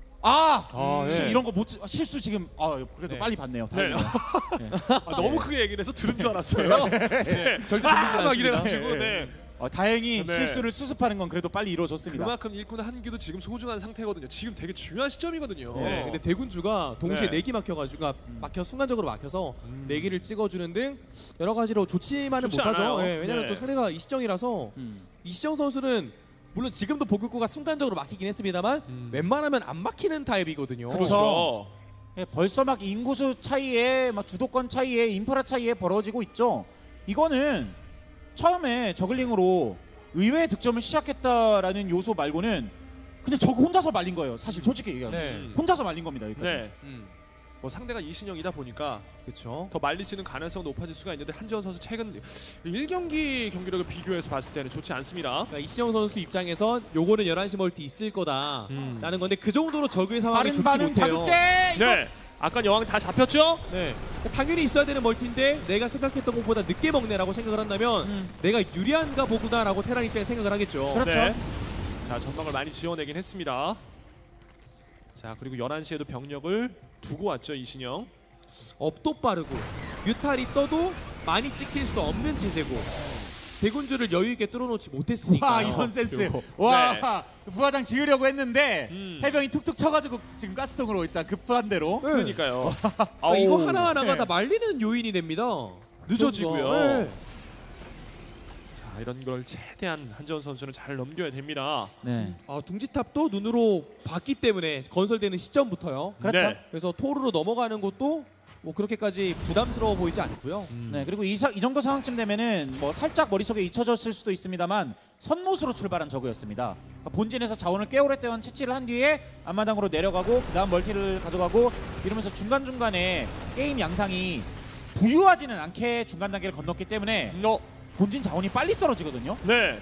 네. 이런 거 못 실수 지금 그래도 네. 빨리 봤네요. 네. 다행이네요. 너무 크게 얘기를 해서 들은 줄 알았어요. 네. 절대 막 들리지 이래가지고 않습니다. 네. 다행히 네. 실수를 수습하는 건 그래도 빨리 이루어졌습니다. 그만큼 일꾼 한 기도 지금 소중한 상태거든요. 지금 되게 중요한 시점이거든요. 네, 근데 대군주가 동시에 네. 4기 막혀가지고 순간적으로 막혀서 4기를 찍어주는 등 여러 가지로 좋지만은 좋지 못하죠. 않아요. 네, 왜냐하면 네. 또 상대가 이시정이라서 이시정 선수는 물론 지금도 복귀구가 순간적으로 막히긴 했습니다만 웬만하면 안 막히는 타입이거든요. 그렇죠. 예, 벌써 막 인구수 차이에 막 주도권 차이에 인프라 차이에 벌어지고 있죠. 이거는 처음에 저글링으로 의외의 득점을 시작했다라는 요소 말고는 그냥 저거 혼자서 말린 거예요. 사실 솔직히 얘기하면 네. 혼자서 말린 겁니다. 여기까지. 네. 뭐 상대가 이신영이다 보니까 그렇죠. 더 말릴 수 있는 가능성이 높아질 수가 있는데 한지원 선수 최근 1경기 경기력을 비교해서 봤을 때는 좋지 않습니다. 그러니까 이시정 선수 입장에선 요거는 11시 멀티 있을 거다라는 건데 그 정도로 적의 상황이 빠른 좋지 반응 못해요. 자극제. 이거 네. 아까 여왕 다 잡혔죠? 네. 그러니까 당연히 있어야 되는 멀티인데 내가 생각했던 것보다 늦게 먹네라고 생각을 한다면 내가 유리한가 보구나라고 테란 입장에 생각을 하겠죠. 그렇죠. 네. 자, 전망을 많이 지어내긴 했습니다. 자, 그리고 11시에도 병력을 두고 왔죠, 이신영. 업도 빠르고 뮤탈이 떠도 많이 찍힐 수 없는 체제고 대군주를 여유 있게 뚫어놓지 못했으니까. 와 이런 센스. 그리고- 와 부화장 지으려고 했는데 해병이 툭툭 쳐가지고 지금 가스통으로 일단 급한 대로. 그러니까요. 그러니까 이거 아우. 하나하나가 네. 다 말리는 요인이 됩니다. 늦어지고요. 네. 자, 이런 걸 최대한 한지원 선수는 잘 넘겨야 됩니다. 네. 둥지탑도 눈으로 봤기 때문에 건설되는 시점부터요. 그렇죠. 네. 그래서 토르로 넘어가는 것도 뭐 그렇게까지 부담스러워 보이지 않고요. 네 그리고 이 정도 상황쯤 되면은 뭐 살짝 머릿속에 잊혀졌을 수도 있습니다만 선못으로 출발한 저그였습니다. 그러니까 본진에서 자원을 꽤 오랫동안 채취를 한 뒤에 앞마당으로 내려가고 그다음 멀티를 가져가고 이러면서 중간중간에 게임 양상이 부유하지는 않게 중간 단계를 건넜기 때문에 본진 자원이 빨리 떨어지거든요. 네.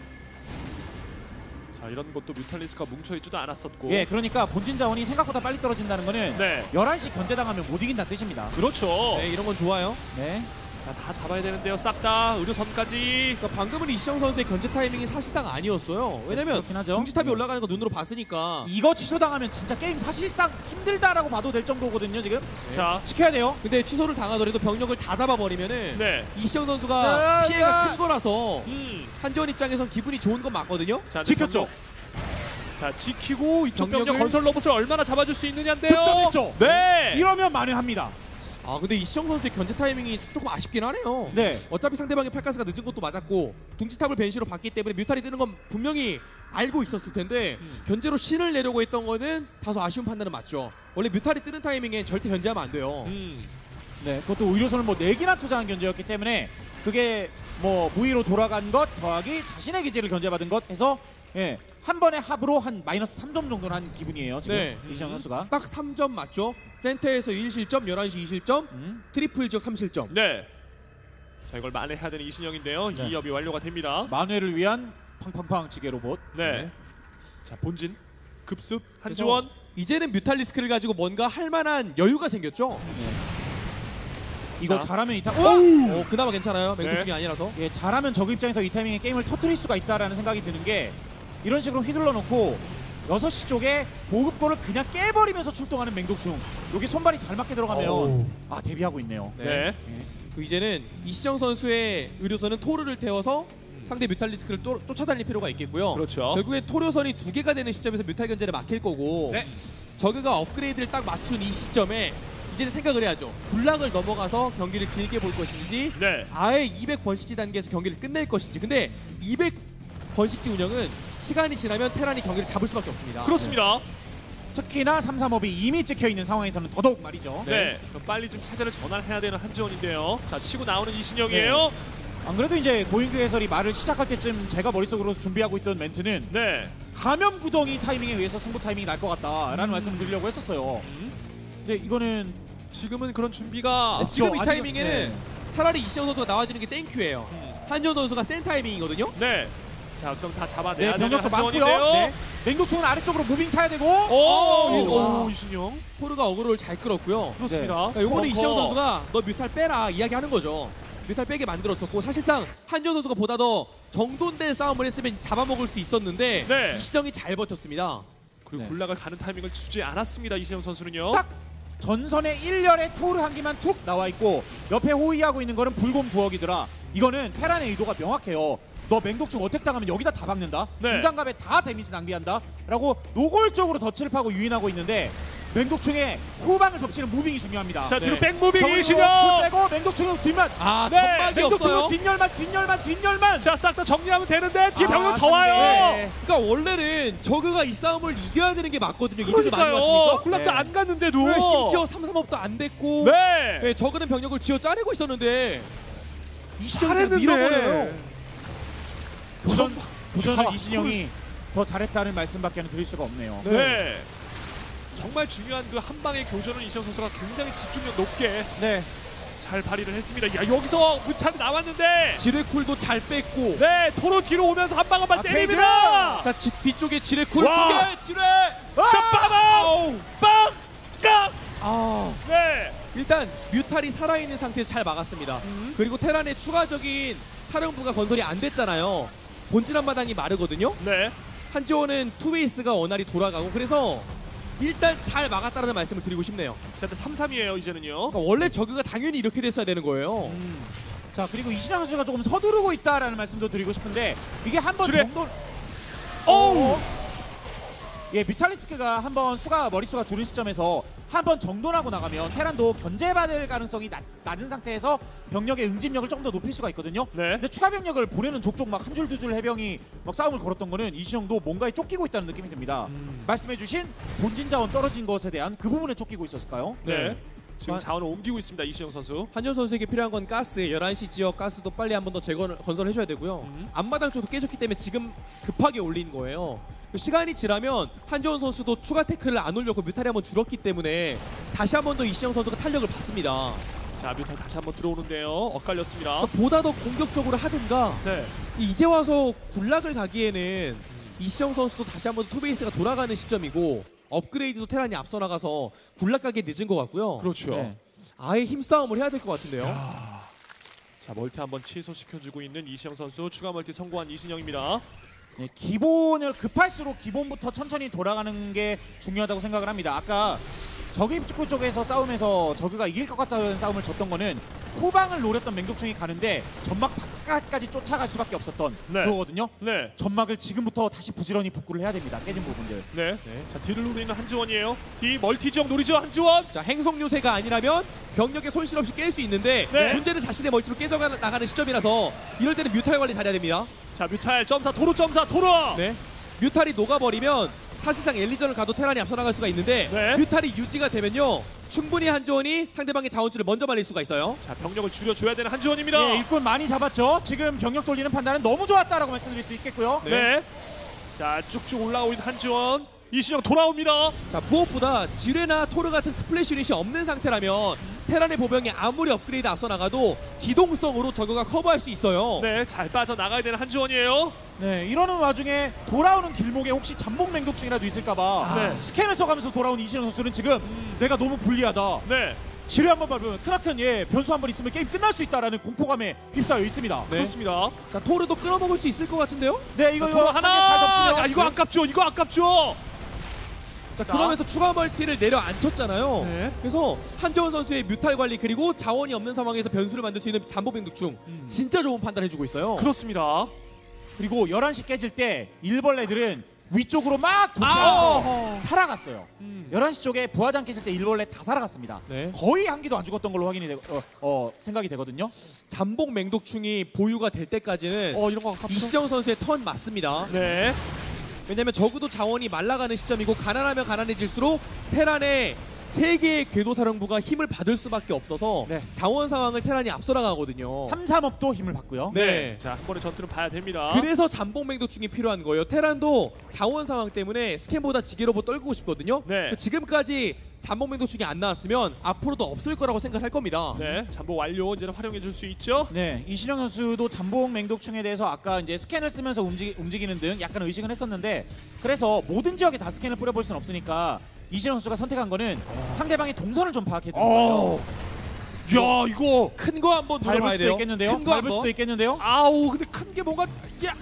자, 이런 것도 뮤탈리스크가 뭉쳐있지도 않았었고. 예, 그러니까 본진 자원이 생각보다 빨리 떨어진다는 거는 네. 11시 견제당하면 못 이긴다는 뜻입니다. 그렇죠. 네, 이런 건 좋아요. 네. 자, 다 잡아야 되는데요. 싹 다 의료선까지. 그러니까 방금은 이시정 선수의 견제 타이밍이 사실상 아니었어요. 왜냐면 그렇긴 하죠. 둥지탑이 올라가는 거 눈으로 봤으니까. 이거 취소당하면 진짜 게임 사실상 힘들다라고 봐도 될 정도거든요, 지금. 자, 지켜야 돼요. 근데 취소를 당하더라도 병력을 다 잡아버리면은 네. 이시정 선수가 야, 피해가 야. 큰 거라서 한지원 입장에선 기분이 좋은 건 맞거든요. 자, 지켰죠. 자, 지키고 이쪽 병력 병력을- 건설 로봇을 얼마나 잡아줄 수 있느냐인데요. 득점했죠. 네. 이러면 만회합니다. 아 근데 이시정 선수의 견제 타이밍이 조금 아쉽긴 하네요. 네. 어차피 상대방의 팔가스가 늦은 것도 맞았고 둥지탑을 벤시로 봤기 때문에 뮤탈이 뜨는 건 분명히 알고 있었을 텐데 견제로 신을 내려고 했던 거는 다소 아쉬운 판단은 맞죠. 원래 뮤탈이 뜨는 타이밍에 절대 견제하면 안 돼요. 네, 그것도 의료선을 뭐 4개나 투자한 견제였기 때문에 그게 뭐 무위로 돌아간 것 더하기 자신의 기지를 견제받은 것 해서 예, 한 번의 합으로 한 마이너스 3점 정도는 한 기분이에요. 지금 네. 이시영 선수가. 딱 3점 맞죠? 센터에서 1실점, 11시 2실점, 트리플 지역 3실점. 네. 자, 이걸 만회해야 되는 이신영인데요. 네. 2업이 완료가 됩니다. 만회를 위한 팡팡팡 지게 로봇. 네. 자, 본진 급습 한지원. 이제는 뮤탈리스크를 가지고 뭔가 할 만한 여유가 생겼죠? 이거 자. 잘하면 이 타. 그나마 괜찮아요. 맹두식이 네. 아니라서. 예, 잘하면 저그 입장에서 이 타이밍에 게임을 터뜨릴 수가 있다라는 생각이 드는 게 이런 식으로 휘둘러 놓고 6시 쪽에 보급고를 그냥 깨버리면서 출동하는 맹독충. 여기 손발이 잘 맞게 들어가면 대비하고 있네요. 네. 그 이제는 이시정 선수의 의료선은 토르를 태워서 상대 뮤탈리스크를 쫓아다닐 필요가 있겠고요. 그렇죠. 결국에 토르선이 2개가 되는 시점에서 뮤탈 견제를 막힐 거고 네. 저그가 업그레이드를 딱 맞춘 이 시점에 이제는 생각을 해야죠. 군락을 넘어가서 경기를 길게 볼 것인지 네. 아예 200번식지 단계에서 경기를 끝낼 것인지. 근데 200번식지 운영은 시간이 지나면 테란이 경기를 잡을 수밖에 없습니다. 그렇습니다. 특히나 3-3업이 이미 찍혀있는 상황에서는 더더욱 말이죠. 네. 그럼 빨리 좀 체제를 전환해야 되는 한지원인데요. 자, 치고 나오는 이신영이에요. 안 그래도 이제 고인규 해설이 말을 시작할 때쯤 제가 머릿속으로 준비하고 있던 멘트는 네. 감염 구덩이 타이밍에 의해서 승부 타이밍이 날 것 같다라는 말씀을 드리려고 했었어요. 근데 이거는 지금은 그런 준비가 지금 이 아직은- 타이밍에는 네. 차라리 이시정 선수가 나와주는 게 땡큐예요. 한지원 선수가 센 타이밍이거든요. 네. 자, 그럼 다 네, 잡아내야 되는 병력도 많고요. 한지원인데요. 네. 맹독충은 아래쪽으로 무빙 타야 되고. 오, 이신영. 토르가 어그로를 잘 끌었고요. 그렇습니다. 그러니까 요거는 커커. 이시영 선수가 너 뮤탈 빼라 이야기하는 거죠. 뮤탈 빼게 만들었었고 사실상 한지원 선수가 보다 더 정돈된 싸움을 했으면 잡아먹을 수 있었는데 네. 이시정이 잘 버텼습니다. 그리고 네. 굴락을 가는 타이밍을 주지 않았습니다. 이신영 선수는요. 딱 전선에 1열에 토르 한 기만 툭 나와 있고 옆에 호위하고 있는 거는 불곰 부엌이더라. 이거는 테란의 의도가 명확해요. 너 맹독충 어택 당하면 여기다 다 박는다. 네. 중장갑에 다 데미지 낭비한다. 라고 노골적으로 덫을 파고 유인하고 있는데 맹독충의 후방을 덮치는 무빙이 중요합니다. 자, 뒤로 네. 백무빙 정으로 이신영. 빼고 맹독충은 뒷만. 아 네. 점막이 맹독충은 없어요. 뒷열만. 자, 싹 다 정리하면 되는데 뒤에 아, 병력 더 와요. 네. 그러니까 원래는 저그가 이 싸움을 이겨야 되는 게 맞거든요. 이들도 많이 그러니까요. 왔으니까. 굴락도 네. 안 갔는데도. 왜 심지어 3-3업도 안 됐고 네. 네, 저그는 병력을 쥐어 짜내고 있었는데 이 시점에서 잘했는데. 밀어버려요. 교전을 야, 이신영이 더 잘했다는 말씀밖에 드릴 수가 없네요. 네. 정말 중요한 그 한 방의 교전을 이신영 선수가 굉장히 집중력 높게 네. 잘 발휘를 했습니다. 야, 여기서 무탑이 나왔는데. 지뢰쿨도 잘 뺐고 네, 토로 뒤로 오면서 한 방 한 방 아, 때립니다. 자 뒤쪽에 지뢰쿨 와. 2개 지뢰 자, 빠밤! 아우. 빵! 깡! 아 네. 일단 뮤탈이 살아있는 상태에서 잘 막았습니다. 그리고 테란의 추가적인 사령부가 건설이 안 됐잖아요. 본진 한마당이 마르거든요. 네. 한지원은 투베이스가 원활히 돌아가고 그래서 일단 잘 막았다는 말씀을 드리고 싶네요. 자, 일단 3-3이에요, 이제는요. 그러니까 원래 저그가 당연히 이렇게 됐어야 되는 거예요. 자, 그리고 이신영 선수가 조금 서두르고 있다라는 말씀도 드리고 싶은데 이게 한 번 주례. 정도 어우! 예, 뮤탈리스크가 한번 머릿수가 줄은 시점에서 한 번 정돈하고 나가면 테란도 견제받을 가능성이 낮은 상태에서 병력의 응집력을 조금 더 높일 수가 있거든요. 네. 근데 추가 병력을 보내는 족족 막 한 줄 두 줄 해병이 막 싸움을 걸었던 거는 이신영도 뭔가에 쫓기고 있다는 느낌이 듭니다. 말씀해주신 본진 자원 떨어진 것에 대한 그 부분에 쫓기고 있었을까요? 네. 지금 아. 자원을 옮기고 있습니다, 이신영 선수. 한지원 선수에게 필요한 건 가스, 11시 지역 가스도 빨리 한 번 더 건설해줘야 되고요. 앞마당 쪽도 깨졌기 때문에 지금 급하게 올린 거예요. 시간이 지나면 한지원 선수도 추가 태클을 안 올렸고 뮤탈이 한번 줄었기 때문에 다시 한 번 더 이시영 선수가 탄력을 받습니다. 자, 뮤탈 다시 한번 들어오는데요. 엇갈렸습니다. 보다 더 공격적으로 하든가 네. 이제 와서 굴락을 가기에는 이시영 선수도 다시 한 번 투베이스가 돌아가는 시점이고 업그레이드도 테란이 앞서 나가서 굴락 가기 늦은 것 같고요. 그렇죠. 네. 아예 힘싸움을 해야 될 것 같은데요. 자, 멀티 한번 취소시켜주고 있는 이신영 선수. 추가 멀티 성공한 이신영입니다. 네, 기본을 급할수록 기본부터 천천히 돌아가는 게 중요하다고 생각을 합니다. 아까 저기 입축구 쪽에서 싸움에서 저그가 이길 것 같다는 싸움을 졌던 거는 후방을 노렸던 맹독충이 가는데 전막 바깥까지 쫓아갈 수밖에 없었던 네. 그거거든요. 네. 전막을 지금부터 다시 부지런히 복구를 해야 됩니다. 깨진 부분들. 네. 자, 뒤를 노리는 한지원이에요. 뒤 멀티 지역 노리죠, 한지원. 자, 행성 요새가 아니라면 병력의 손실 없이 깰 수 있는데 네. 문제는 자신의 멀티로 깨져나가는 시점이라서 이럴 때는 뮤탈 관리 잘해야 됩니다. 자, 뮤탈 점사, 도로 점사, 도로. 네. 뮤탈이 녹아버리면 사실상 엘리전을 가도 테란이 앞서 나갈 수가 있는데 네. 뮤탈이 유지가 되면요 충분히 한지원이 상대방의 자원줄을 먼저 말릴 수가 있어요. 자, 병력을 줄여줘야 되는 한지원입니다. 네, 일꾼 많이 잡았죠. 지금 병력 돌리는 판단은 너무 좋았다라고 말씀드릴 수 있겠고요. 네. 자, 쭉쭉 올라오고 있는 한지원. 이신영 돌아옵니다. 자, 무엇보다 지뢰나 토르 같은 스플래시 유닛이 없는 상태라면 테란의 보병이 아무리 업그레이드 앞서 나가도 기동성으로 저거가 커버할 수 있어요. 네, 잘 빠져나가야 되는 한지원이에요. 네, 이러는 와중에 돌아오는 길목에 혹시 잠복 맹독충이라도 있을까봐 네. 스캔을 써가면서 돌아온 이신영 선수는 지금 내가 너무 불리하다. 네. 지뢰 한번 밟으면 크나큰 변수 한 번 있으면 게임 끝날 수 있다라는 공포감에 휩싸여 있습니다. 네. 그렇습니다. 자, 토르도 끌어먹을 수 있을 것 같은데요? 네, 이거 도로 하나 하나. 잘 덮치면 야, 이거 아깝죠. 이거 아깝죠. 자, 그러면서 추가 멀티를 내려앉혔잖아요. 네. 그래서 한지원 선수의 뮤탈 관리 그리고 자원이 없는 상황에서 변수를 만들 수 있는 잠복맹독충 진짜 좋은 판단해주고 있어요. 그렇습니다. 그리고 11시 깨질 때 일벌레들은 위쪽으로 막 아! 돌면서 살아갔어요. 11시 쪽에 부하장 깨질 때 일벌레 다 살아갔습니다. 네. 거의 한 기도 안 죽었던 걸로 확인이 생각이 되거든요. 잠복맹독충이 보유가 될 때까지는 이런 거 아깝죠. 이시정 선수의 턴 맞습니다. 네. 왜냐면 적어도 자원이 말라가는 시점이고 가난하면 가난해질수록 테란의 3개의 궤도사령부가 힘을 받을 수밖에 없어서 네. 자원 상황을 테란이 앞서 나가거든요. 3-3업도 힘을 받고요. 네. 자, 한 번의 전투는 봐야 됩니다. 그래서 잠복맹독충이 필요한 거예요. 테란도 자원 상황 때문에 스캔보다 지게로봇 떨구고 싶거든요. 네. 지금까지 잠복맹독충이 안 나왔으면 앞으로도 없을 거라고 생각할 겁니다. 네, 잠복 완료. 이제는 활용해 줄 수 있죠. 네, 이신영 선수도 잠복 맹독충에 대해서 아까 이제 스캔을 쓰면서 움직이는 등 약간 의식은 했었는데 그래서 모든 지역에 다 스캔을 뿌려볼 수는 없으니까 이신영 선수가 선택한 거는 상대방의 동선을 좀 파악해 두는 거예요. 야, 이거 큰 거 한번 밟을 노려봐야 수도 돼요. 있겠는데요? 큰거 밟을 한번. 수도 있겠는데요? 아우, 근데 큰 게 뭔가 야,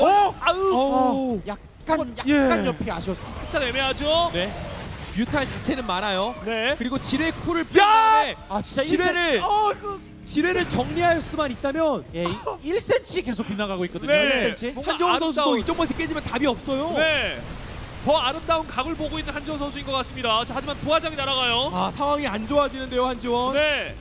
아우, 약간 예. 옆이 아쉬웠습니다. 살짝 애매하죠. 네. 뮤탈 자체는 많아요. 네. 그리고 지뢰 쿨을 뺀 다음에 아 진짜 지뢰를 지뢰를 정리할 수만 있다면 예, 1cm 계속 빗나가고 있거든요. 네. 1cm. 뭔가 한정훈 선수도 아름다운- 이쪽 번에 깨지면 답이 없어요. 네. 더 아름다운 각을 보고 있는 한지원 선수인 것 같습니다. 자, 하지만 부하장이 날아가요. 아 상황이 안 좋아지는데요 한지원. 네.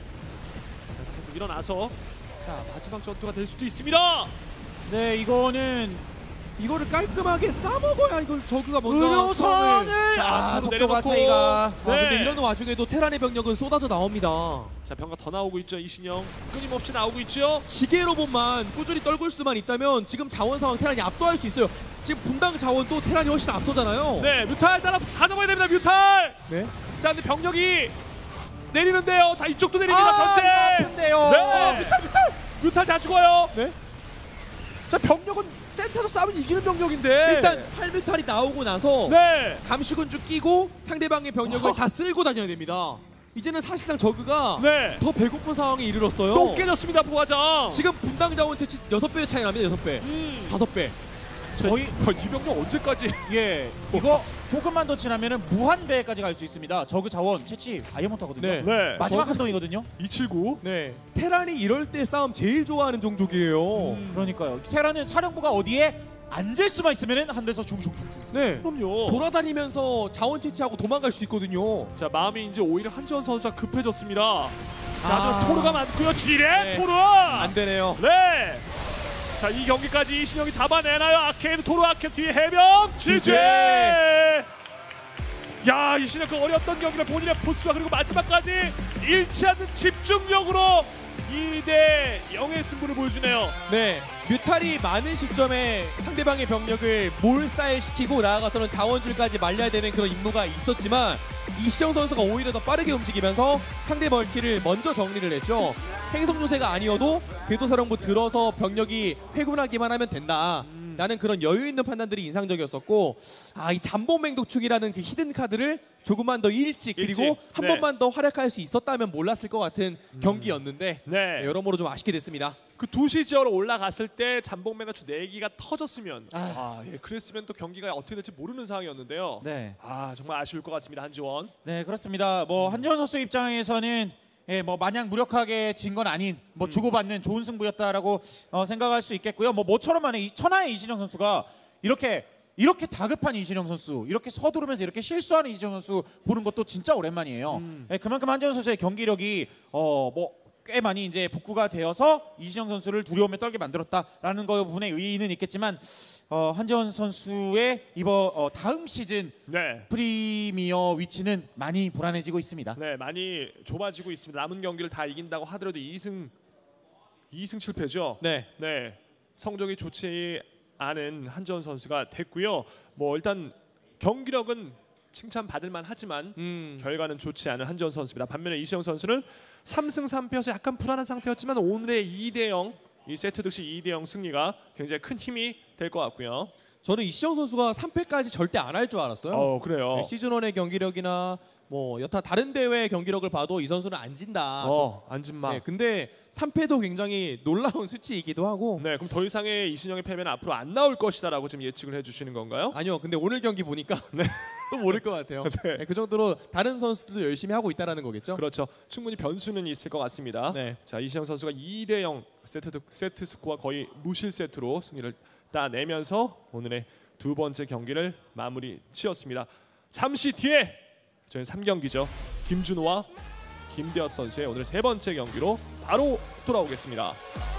일어나서 자, 마지막 전투가 될 수도 있습니다. 네, 이거는 이거를 깔끔하게 싸먹어야 이걸 저그가 먼저 의료선을 자, 아, 앞으로 속도가 내려놓고. 차이가 네. 근데 이런 와중에도 테란의 병력은 쏟아져 나옵니다. 자, 병가 더 나오고 있죠. 이신영 끊임없이 나오고 있죠. 지게 로봇만 꾸준히 떨굴 수만 있다면 지금 자원 상황 테란이 압도할 수 있어요. 지금 분당 자원도 테란이 훨씬 앞서잖아요. 네, 뮤탈 따라 가져가야 됩니다. 뮤탈. 네. 자, 근데 병력이 내리는데요. 자, 이쪽도 내립니다. 변제. 아픈데요. 네. 뮤탈 다 죽어요. 네. 자, 병력은 센터에서 싸우면 이기는 병력인데. 일단 8뮤탈이 나오고 나서 네. 감시군주 끼고 상대방의 병력을 다 쓸고 다녀야 됩니다. 이제는 사실상 저그가 네. 더 배고픈 상황에 이르렀어요. 또 깨졌습니다, 부하장. 지금 분당 자원 채취 6배 차이 납니다. 6배. 5배. 저희 이 병력 언제까지? 예, 이거 조금만 더 지나면은 무한배까지 갈 수 있습니다. 저그 자원 채취 아예 못하거든요. 네. 네. 마지막 한 동이거든요. 279. 네. 테란이 이럴 때 싸움 제일 좋아하는 종족이에요. 그러니까요. 테라는 사령부가 어디에 앉을 수만 있으면은 한 대서 슝슝슝슝. 네. 그럼요. 돌아다니면서 자원 채취하고 도망갈 수 있거든요. 자, 마음이 이제 오히려 한지원 선수가 급해졌습니다. 자, 아. 하지만 토르가 많고요. 지뢰 네. 토르. 안 되네요. 네. 자, 이 경기까지 이신영이 잡아내나요? 아케이드 토르 아케 뒤에 해병 지제. 야, 이신영 그 어려웠던 경기를 본인의 포스와 그리고 마지막까지 잃지 않는 집중력으로 2대 0의 승부를 보여주네요. 네. 뮤탈이 많은 시점에 상대방의 병력을 몰살시키고 나아가서는 자원줄까지 말려야 되는 그런 임무가 있었지만 이시영 선수가 오히려 더 빠르게 움직이면서 상대 멀티를 먼저 정리를 했죠. 행성 요새가 아니어도 궤도사령부 들어서 병력이 회군하기만 하면 된다. 라는 그런 여유 있는 판단들이 인상적이었었고, 아, 이 잠복맹독충이라는 그 히든 카드를 조금만 더 일찍 그리고 일찍, 한 네. 번만 더 활약할 수 있었다면 몰랐을 것 같은 경기였는데 네. 여러모로 좀 아쉽게 됐습니다. 그 2시 지역으로 올라갔을 때 잠복맹가 주 4기가 터졌으면 아. 그랬으면 또 경기가 어떻게 될지 모르는 상황이었는데요. 네. 정말 아쉬울 것 같습니다. 한지원. 네, 그렇습니다. 뭐 한지원 선수 입장에서는 예, 뭐 마냥 무력하게 진 건 아닌 뭐 주고받는 좋은 승부였다라고 생각할 수 있겠고요. 뭐 모처럼 만에 천하의 이신영 선수가 이렇게 다급한 이신영 선수, 이렇게 서두르면서 이렇게 실수하는 이신영 선수 보는 것도 진짜 오랜만이에요. 예, 그만큼 한지원 선수의 경기력이 뭐 꽤 많이 이제 북구가 되어서 이신영 선수를 두려움에 떨게 만들었다라는 거 부분에 의의는 있겠지만 한지원 선수의 이번 다음 시즌 네. 프리미어 위치는 많이 불안해지고 있습니다. 네, 많이 좁아지고 있습니다. 남은 경기를 다 이긴다고 하더라도 2승 실패죠. 네. 네. 성적이 좋지 않은 한지원 선수가 됐고요. 뭐 일단 경기력은 칭찬받을 만하지만 결과는 좋지 않은 한지원 선수입니다. 반면에 이시영 선수는 3승 3패여서 약간 불안한 상태였지만 오늘의 2대0 이 세트 득실 2대0 승리가 굉장히 큰 힘이 될 것 같고요. 저는 이시영 선수가 3패까지 절대 안 할 줄 알았어요. 그래요. 네, 시즌 1의 경기력이나 뭐 여타 다른 대회 경기력을 봐도 이 선수는 안 진다. 안진마. 네, 근데 3패도 굉장히 놀라운 수치이기도 하고. 네, 그럼 더 이상의 이신영의 패배는 앞으로 안 나올 것이다라고 지금 예측을 해주시는 건가요? 아니요, 근데 오늘 경기 보니까 또 모를 것 같아요. 네. 네, 그 정도로 다른 선수들도 열심히 하고 있다라는 거겠죠. 그렇죠. 충분히 변수는 있을 것 같습니다. 네. 자, 이신영 선수가 2대0 세트 스코어 거의 무실 세트로 승리를 따내면서 오늘의 두 번째 경기를 마무리 지었습니다. 잠시 뒤에 저희는 3경기죠. 김준호와 김대엽 선수의 오늘 세 번째 경기로 바로 돌아오겠습니다.